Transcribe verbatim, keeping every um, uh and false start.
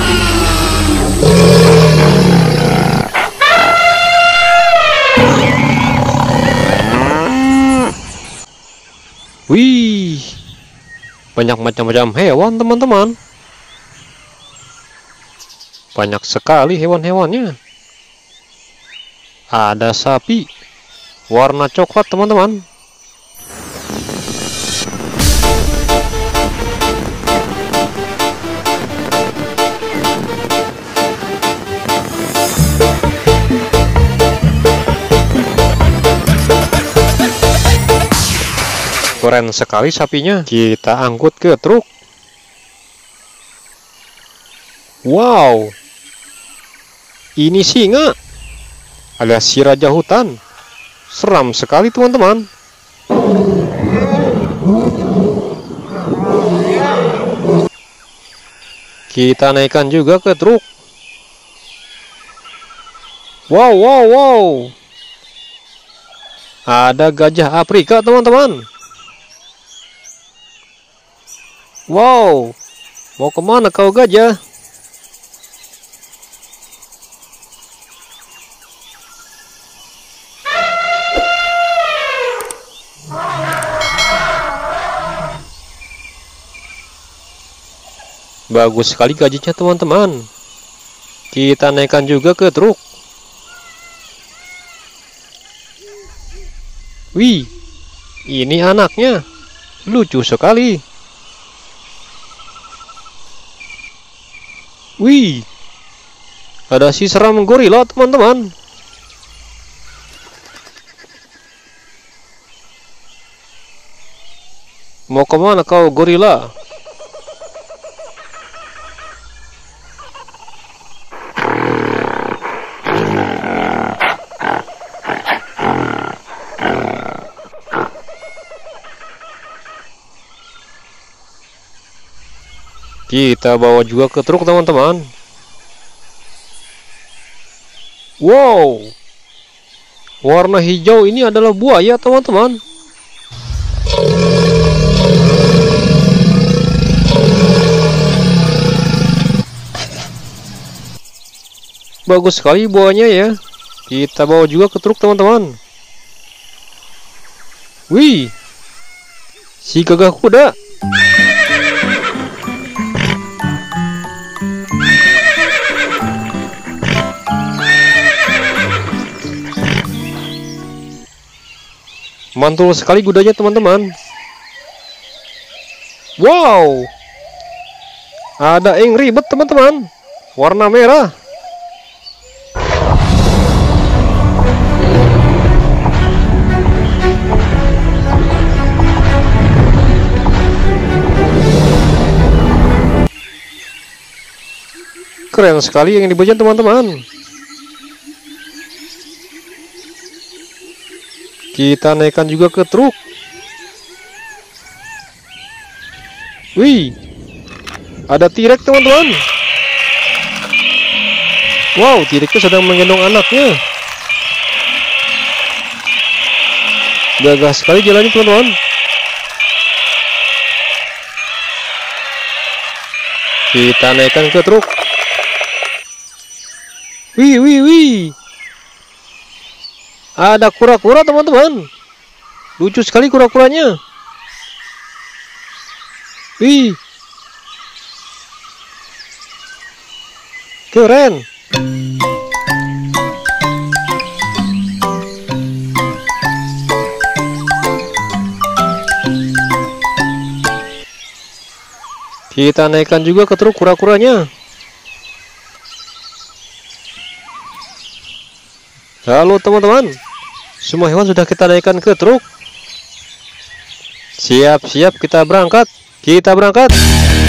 Wih, banyak macam-macam hewan teman-teman. Banyak sekali hewan-hewannya. Ada sapi warna coklat teman-teman. Keren sekali sapinya. Kita angkut ke truk. Wow, ini singa alias si raja hutan. Seram sekali teman-teman. Kita naikkan juga ke truk. Wow, wow, wow. Ada gajah Afrika teman-teman. Wow, mau kemana kau gajah? Bagus sekali gajahnya teman-teman. Kita naikkan juga ke truk. Wih, ini anaknya. Lucu sekali. Wih, ada si seram gorila teman-teman. Mau kemana kau gorila? Kita bawa juga ke truk teman-teman. Wow, warna hijau ini adalah buaya teman-teman. Bagus sekali buahnya ya. Kita bawa juga ke truk teman-teman. Wih, si gagah kuda. Mantul sekali kudanya teman-teman. Wow, ada yang ribet teman-teman, warna merah. Keren sekali yang dibaca teman-teman. Kita naikkan juga ke truk. Wih, ada T-Rex teman-teman. Wow, T-Rex itu sedang menggendong anaknya. Gagah sekali jalannya teman-teman. Kita naikkan ke truk. Wih, wih, wih. Ada kura-kura teman-teman. Lucu sekali kura-kuranya. Wih, keren. Kita naikkan juga ke truk kura-kuranya. Halo teman-teman, semua hewan sudah kita naikkan ke truk. Siap-siap kita berangkat. Kita berangkat.